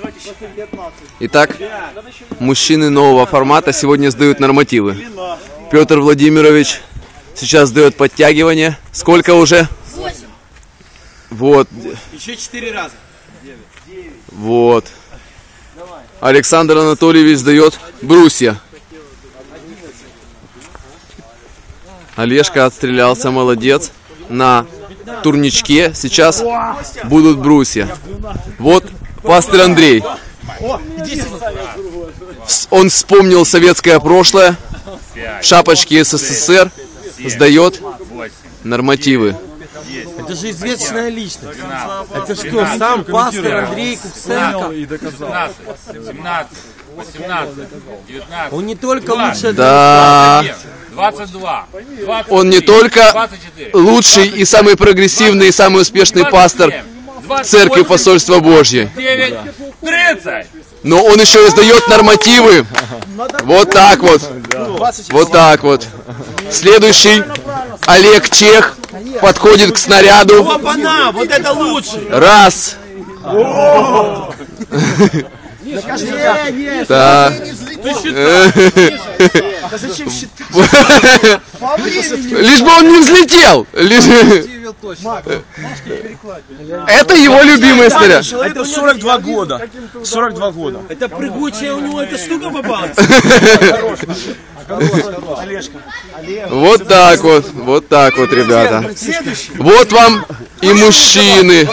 Итак, мужчины нового формата сегодня сдают нормативы. Петр Владимирович сейчас сдает подтягивание. Сколько уже? 8. Вот. Еще 4 раза. Вот. Александр Анатольевич сдает брусья. Олежка отстрелялся, молодец. На турничке сейчас будут брусья. Вот пастырь Андрей. Он вспомнил советское прошлое. В шапочке СССР сдает нормативы. Это же известная личность. Это что, сам пастор Андрей Куксенко? 17, 18, 19. Он не только лучше... Да. 22. Он не только лучший и самый прогрессивный и самый успешный пастор Церкви Посольства Божьей, 9, 30. но он еще и сдает нормативы. Вот так вот. Вот так вот. Следующий Олег Чех подходит к снаряду. Опа-на, вот это лучше! Раз. Так. Лишь бы он не взлетел. Это его любимый снаряд. Это 42 года. 42 года. Это прыгучая у него эта штука попалась. Вот так вот. Вот так вот, ребята. Вот вам и мужчины.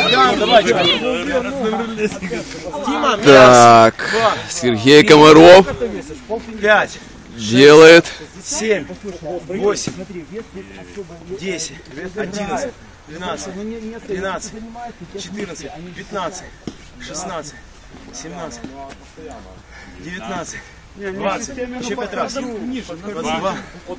Так. Сергей Комаров 5, делает 7, 8, 10, 11, 12, 13, 14, 15, 16, 17, 19, 20, еще 5 раз, 22.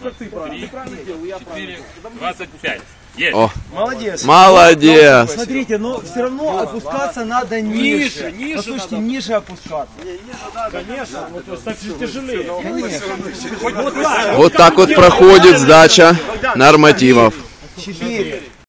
4, 25. Есть. О, Молодец. молодец. Смотрите, но все равно опускаться надо ниже. Послушайте, ниже опускаться. Конечно, так тяжелее. Вот так вот проходит сдача нормативов. 4.